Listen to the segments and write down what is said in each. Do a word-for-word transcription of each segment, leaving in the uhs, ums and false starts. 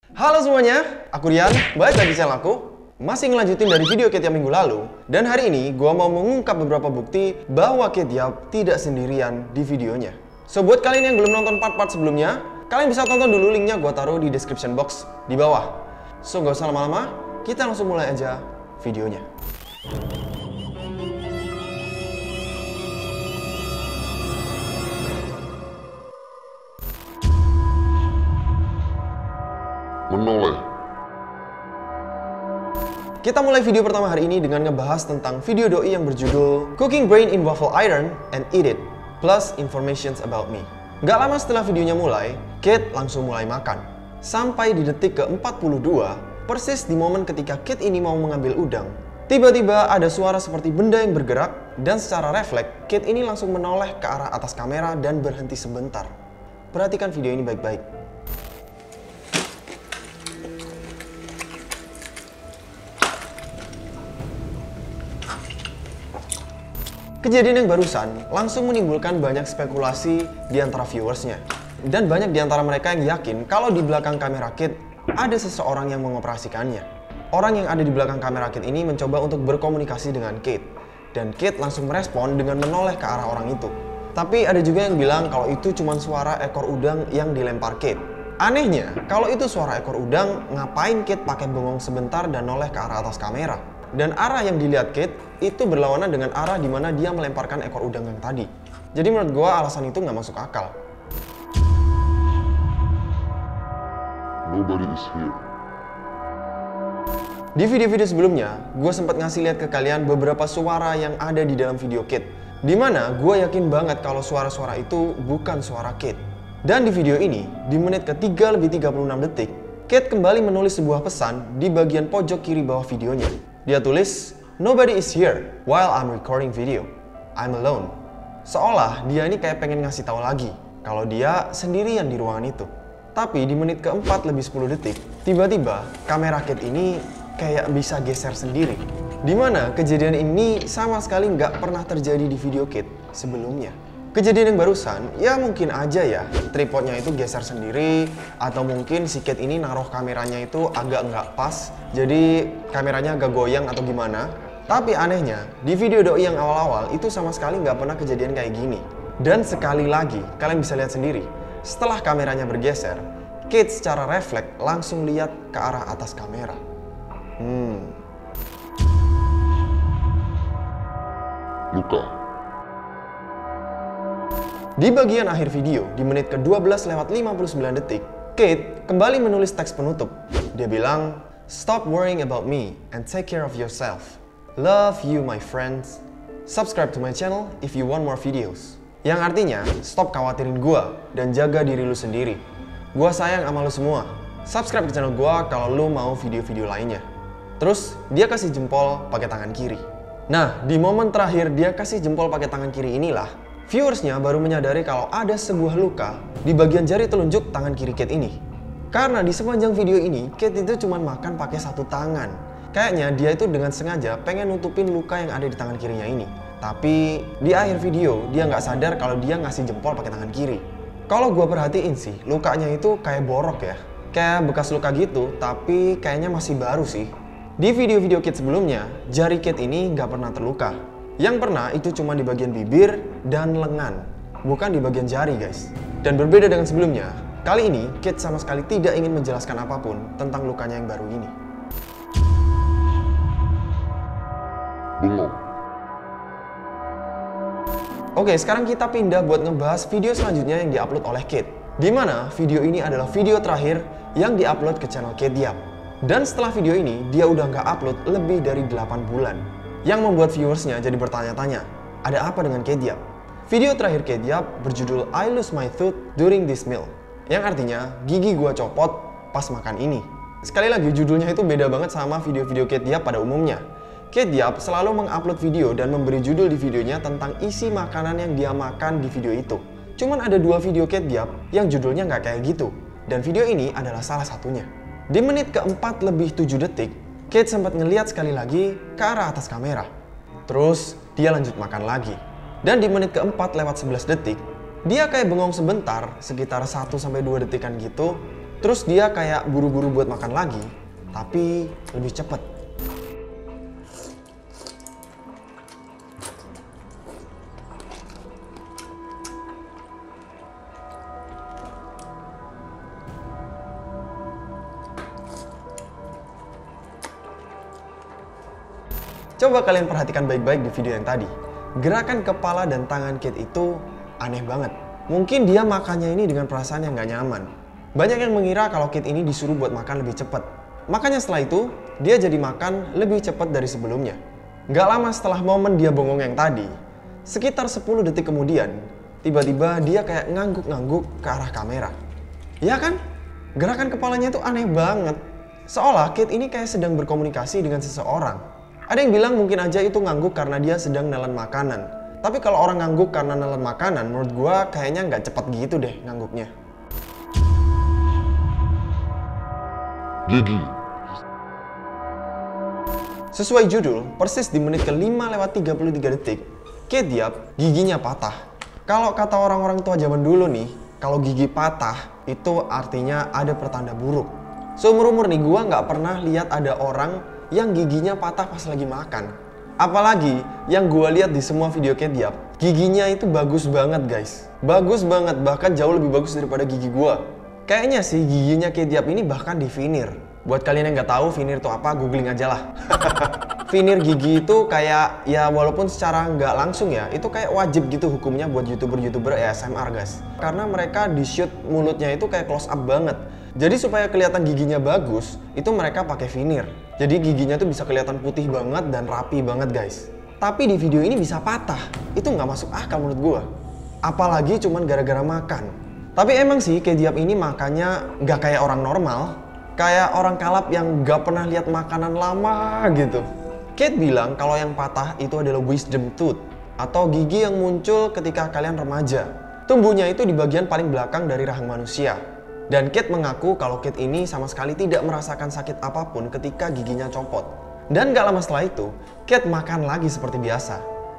Halo semuanya, aku Rian, balik lagi di channel aku. Masih ngelanjutin dari video Kate Yap minggu lalu. Dan hari ini gua mau mengungkap beberapa bukti bahwa Kate Yap tidak sendirian di videonya. So buat kalian yang belum nonton part-part sebelumnya, kalian bisa tonton dulu, linknya gua taruh di description box di bawah. So gak usah lama-lama, kita langsung mulai aja videonya. Menoleh. Kita mulai video pertama hari ini dengan ngebahas tentang video doi yang berjudul Cooking Brain in Waffle Iron and Eat It, plus Informations About Me. Gak lama setelah videonya mulai, Kate langsung mulai makan. Sampai di detik ke empat puluh dua, persis di momen ketika Kate ini mau mengambil udang, tiba-tiba ada suara seperti benda yang bergerak, dan secara refleks, Kate ini langsung menoleh ke arah atas kamera dan berhenti sebentar. Perhatikan video ini baik-baik. Kejadian yang barusan langsung menimbulkan banyak spekulasi di antara viewersnya. Dan banyak di antara mereka yang yakin kalau di belakang kamera Kate ada seseorang yang mengoperasikannya. Orang yang ada di belakang kamera Kate ini mencoba untuk berkomunikasi dengan Kate. Dan Kate langsung merespon dengan menoleh ke arah orang itu. Tapi ada juga yang bilang kalau itu cuma suara ekor udang yang dilempar Kate. Anehnya, kalau itu suara ekor udang, ngapain Kate pakai bengong sebentar dan noleh ke arah atas kamera? Dan arah yang dilihat Kate itu berlawanan dengan arah di mana dia melemparkan ekor udang yang tadi. Jadi menurut gua alasan itu nggak masuk akal. Nobody is here. Di video-video sebelumnya, gue sempat ngasih lihat ke kalian beberapa suara yang ada di dalam video Kate. Dimana gue yakin banget kalau suara-suara itu bukan suara Kate. Dan di video ini, di menit ke tiga lebih tiga puluh enam detik, Kate kembali menulis sebuah pesan di bagian pojok kiri bawah videonya. Dia tulis, "Nobody is here while I'm recording video. I'm alone." Seolah dia ini kayak pengen ngasih tahu lagi kalau dia sendirian di ruangan itu. Tapi di menit keempat lebih sepuluh detik, tiba-tiba kamera Kate ini kayak bisa geser sendiri. Dimana kejadian ini sama sekali nggak pernah terjadi di video Kate sebelumnya. Kejadian yang barusan, ya mungkin aja ya tripodnya itu geser sendiri, atau mungkin si Kate ini naruh kameranya itu agak nggak pas, jadi kameranya agak goyang atau gimana. Tapi anehnya, di video doi yang awal-awal itu sama sekali nggak pernah kejadian kayak gini. Dan sekali lagi, kalian bisa lihat sendiri, setelah kameranya bergeser, Kate secara refleks langsung lihat ke arah atas kamera. Hmm. Luka. Di bagian akhir video, di menit ke dua belas lewat lima puluh sembilan detik, Kate kembali menulis teks penutup. Dia bilang, "Stop worrying about me and take care of yourself. Love you my friends. Subscribe to my channel if you want more videos." Yang artinya, stop khawatirin gua dan jaga diri lu sendiri. Gua sayang sama lu semua. Subscribe ke channel gua kalau lu mau video-video lainnya. Terus, dia kasih jempol pakai tangan kiri. Nah, di momen terakhir dia kasih jempol pakai tangan kiri inilah, viewersnya baru menyadari kalau ada sebuah luka di bagian jari telunjuk tangan kiri Kate ini. Karena di sepanjang video ini, Kate itu cuma makan pakai satu tangan. Kayaknya dia itu dengan sengaja pengen nutupin luka yang ada di tangan kirinya ini. Tapi di akhir video, dia nggak sadar kalau dia ngasih jempol pakai tangan kiri. Kalau gua perhatiin sih, lukanya itu kayak borok ya. Kayak bekas luka gitu, tapi kayaknya masih baru sih. Di video-video Kate sebelumnya, jari Kate ini nggak pernah terluka. Yang pernah itu cuma di bagian bibir dan lengan, bukan di bagian jari guys. Dan berbeda dengan sebelumnya, kali ini Kate sama sekali tidak ingin menjelaskan apapun tentang lukanya yang baru ini. Bengong. Oke, sekarang kita pindah buat ngebahas video selanjutnya yang diupload oleh Kate. Dimana video ini adalah video terakhir yang diupload ke channel Kate Yap. Dan setelah video ini, dia udah nggak upload lebih dari delapan bulan. Yang membuat viewersnya jadi bertanya-tanya, ada apa dengan Kate Yap? Video terakhir Kate Yap berjudul I Lose My Tooth During This Meal, yang artinya gigi gua copot pas makan ini. Sekali lagi, judulnya itu beda banget sama video-video Kate Yap pada umumnya. Kate Yap selalu mengupload video dan memberi judul di videonya tentang isi makanan yang dia makan di video itu. Cuman ada dua video Kate Yap yang judulnya nggak kayak gitu, dan video ini adalah salah satunya. Di menit keempat lebih tujuh detik, Kate sempat ngeliat sekali lagi ke arah atas kamera. Terus, dia lanjut makan lagi. Dan di menit keempat lewat sebelas detik, dia kayak bengong sebentar, sekitar satu sampai dua detikan gitu. Terus dia kayak buru-buru buat makan lagi, tapi lebih cepet. Coba kalian perhatikan baik-baik di video yang tadi. Gerakan kepala dan tangan Kate itu aneh banget. Mungkin dia makannya ini dengan perasaan yang gak nyaman. Banyak yang mengira kalau Kate ini disuruh buat makan lebih cepat. Makanya setelah itu, dia jadi makan lebih cepat dari sebelumnya. Gak lama setelah momen dia bengong yang tadi, sekitar sepuluh detik kemudian, tiba-tiba dia kayak ngangguk-ngangguk ke arah kamera. Ya kan? Gerakan kepalanya itu aneh banget. Seolah Kate ini kayak sedang berkomunikasi dengan seseorang. Ada yang bilang mungkin aja itu ngangguk karena dia sedang nelen makanan. Tapi kalau orang ngangguk karena nelen makanan, menurut gua kayaknya nggak cepat gitu deh ngangguknya. Gigi. Sesuai judul, persis di menit ke lima lewat tiga puluh tiga detik, Kate Diab giginya patah. Kalau kata orang-orang tua zaman dulu nih, kalau gigi patah itu artinya ada pertanda buruk. Seumur-umur nih gua nggak pernah lihat ada orang yang giginya patah pas lagi makan. Apalagi yang gue lihat di semua video Kate Diab, giginya itu bagus banget guys. Bagus banget, bahkan jauh lebih bagus daripada gigi gue. Kayaknya sih giginya Kate Diab ini bahkan di veneer. Buat kalian yang nggak tahu veneer itu apa, googling aja lah. Veneer gigi itu kayak, ya walaupun secara nggak langsung ya, itu kayak wajib gitu hukumnya buat youtuber-youtuber A S M R guys. Karena mereka di shoot mulutnya itu kayak close up banget. Jadi supaya kelihatan giginya bagus, itu mereka pakai veneer. Jadi giginya tuh bisa kelihatan putih banget dan rapi banget guys. Tapi di video ini bisa patah. Itu nggak masuk akal menurut gua. Apalagi cuman gara-gara makan. Tapi emang sih Kate Diab ini makannya nggak kayak orang normal. Kayak orang kalap yang nggak pernah lihat makanan lama gitu. Kate bilang kalau yang patah itu adalah wisdom tooth. Atau gigi yang muncul ketika kalian remaja. Tumbuhnya itu di bagian paling belakang dari rahang manusia. Dan Kate mengaku kalau Kate ini sama sekali tidak merasakan sakit apapun ketika giginya copot. Dan gak lama setelah itu, Kate makan lagi seperti biasa.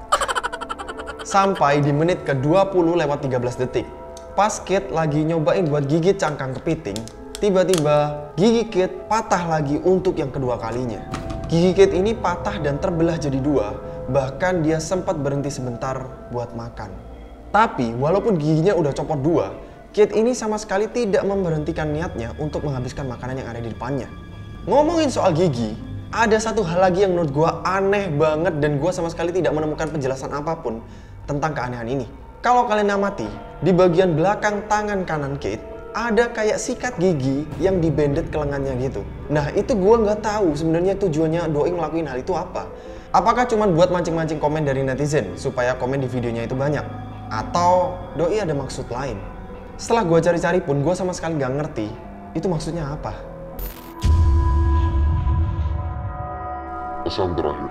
Sampai di menit ke dua puluh lewat tiga belas detik. Pas Kate lagi nyobain buat gigit cangkang kepiting, tiba-tiba gigi Kate patah lagi untuk yang kedua kalinya. Gigi Kate ini patah dan terbelah jadi dua, bahkan dia sempat berhenti sebentar buat makan. Tapi walaupun giginya udah copot dua, Kate ini sama sekali tidak memberhentikan niatnya untuk menghabiskan makanan yang ada di depannya. Ngomongin soal gigi, ada satu hal lagi yang menurut gue aneh banget dan gue sama sekali tidak menemukan penjelasan apapun tentang keanehan ini. Kalau kalian amati, di bagian belakang tangan kanan Kate, ada kayak sikat gigi yang dibendet ke lengannya gitu. Nah itu gue nggak tahu sebenarnya tujuannya Doi ngelakuin hal itu apa. Apakah cuma buat mancing-mancing komen dari netizen supaya komen di videonya itu banyak? Atau Doi ada maksud lain? Setelah gue cari-cari pun, gue sama sekali gak ngerti itu maksudnya apa. Pesan terakhir.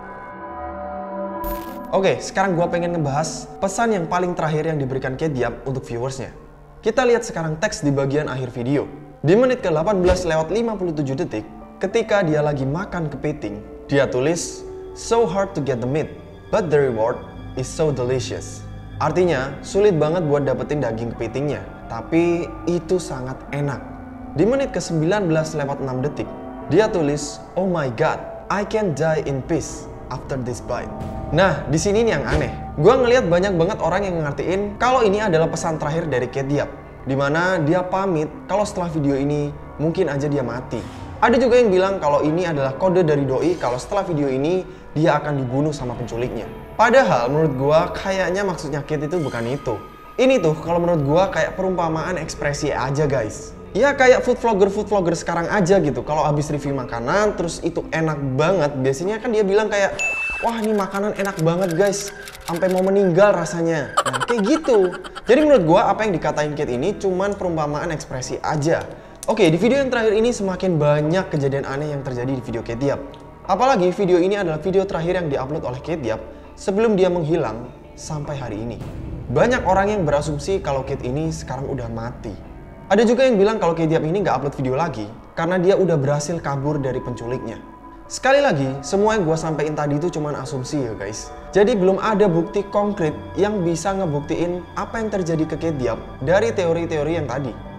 Oke, sekarang gue pengen ngebahas pesan yang paling terakhir yang diberikan Kate Diab untuk viewersnya. Kita lihat sekarang teks di bagian akhir video. Di menit ke delapan belas lewat lima puluh tujuh detik, ketika dia lagi makan kepiting, dia tulis, "So hard to get the meat, but the reward is so delicious." Artinya, sulit banget buat dapetin daging kepitingnya, tapi itu sangat enak. Di menit ke sembilan belas lewat enam detik, dia tulis, "Oh my god, I can die in peace after this bite." Nah, di sini nih yang aneh. Gua ngelihat banyak banget orang yang ngertiin kalau ini adalah pesan terakhir dari Kate Diab, dimana dia pamit kalau setelah video ini mungkin aja dia mati. Ada juga yang bilang kalau ini adalah kode dari Doi kalau setelah video ini dia akan dibunuh sama penculiknya. Padahal menurut gua kayaknya maksudnya Kate itu bukan itu. Ini tuh kalau menurut gua kayak perumpamaan ekspresi aja guys. Ya kayak food vlogger food vlogger sekarang aja gitu. Kalau habis review makanan terus itu enak banget, biasanya kan dia bilang kayak, "Wah ini makanan enak banget guys, sampai mau meninggal rasanya." Nah kayak gitu. Jadi menurut gua apa yang dikatain Kate ini cuman perumpamaan ekspresi aja. Oke, di video yang terakhir ini semakin banyak kejadian aneh yang terjadi di video Kate Diab. Apalagi video ini adalah video terakhir yang diupload oleh Kate Diab sebelum dia menghilang sampai hari ini. Banyak orang yang berasumsi kalau Kate ini sekarang udah mati. Ada juga yang bilang kalau Kate Diab ini nggak upload video lagi karena dia udah berhasil kabur dari penculiknya. Sekali lagi, semua yang gue sampein tadi itu cuma asumsi ya guys. Jadi belum ada bukti konkret yang bisa ngebuktiin apa yang terjadi ke Kate Diab dari teori-teori yang tadi.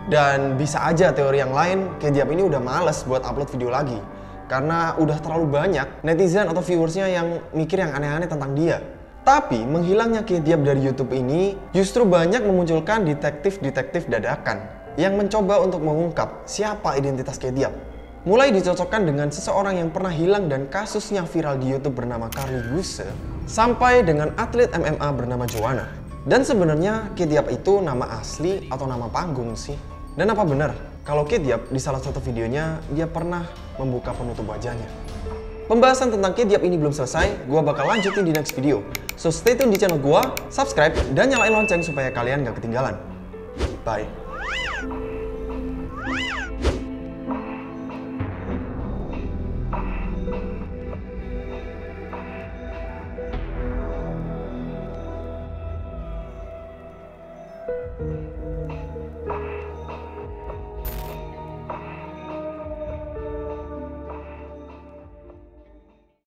Dan bisa aja teori yang lain, Kediap ini udah males buat upload video lagi. Karena udah terlalu banyak netizen atau viewersnya yang mikir yang aneh-aneh tentang dia. Tapi menghilangnya Kediap dari YouTube ini justru banyak memunculkan detektif-detektif dadakan yang mencoba untuk mengungkap siapa identitas Kediap. Mulai dicocokkan dengan seseorang yang pernah hilang dan kasusnya viral di YouTube bernama Carly Guse, sampai dengan atlet M M A bernama Joanna. Dan sebenarnya Kediap itu nama asli atau nama panggung sih? Dan apa benar kalau Kediap di salah satu videonya dia pernah membuka penutup wajahnya? Pembahasan tentang Kediap ini belum selesai, gua bakal lanjutin di next video. So stay tune di channel gua, subscribe, dan nyalain lonceng supaya kalian gak ketinggalan. Bye.